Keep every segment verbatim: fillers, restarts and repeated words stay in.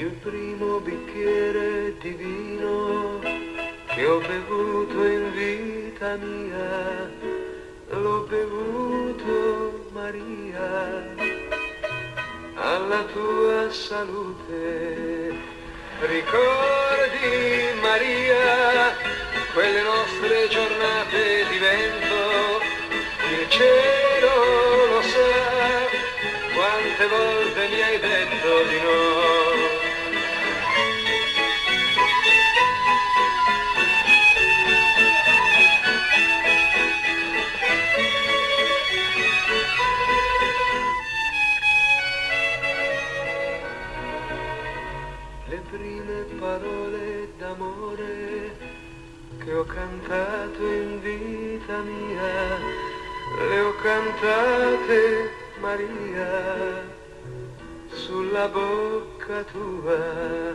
Il primo bicchiere di vino che ho bevuto in vita mia, l'ho bevuto, Maria, alla tua salute. Ricordi, Maria, quelle nostre giornate di vento, il cielo lo sa, quante volte mi hai detto di no. Le prime parole d'amore che ho cantato in vita mia, le ho cantate, Maria, sulla bocca tua.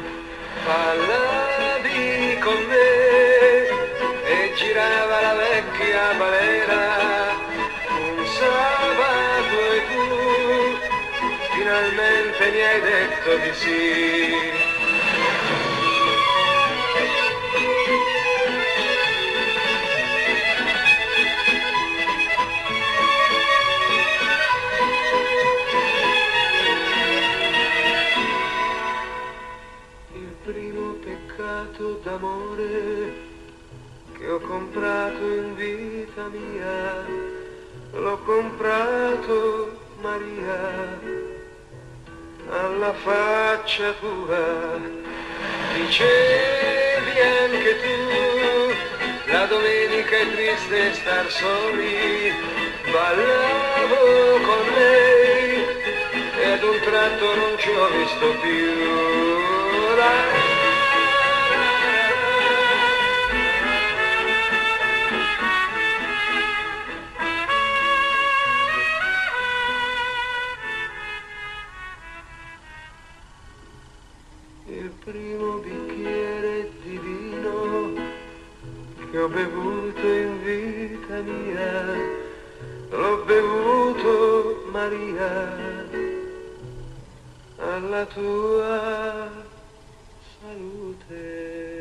Parlavi con me e girava la vecchia balera, un sabato e tu finalmente mi hai detto di sì. D'amore che ho comprato in vita mia, l'ho comprato, Maria, alla faccia tua. Dicevi anche tu, la domenica è triste star soli, ballavo con lei e ad un tratto non ci ho visto più. La Il primo bicchiere di vino che ho bevuto in vita mia, l'ho bevuto, Maria, alla tua salute.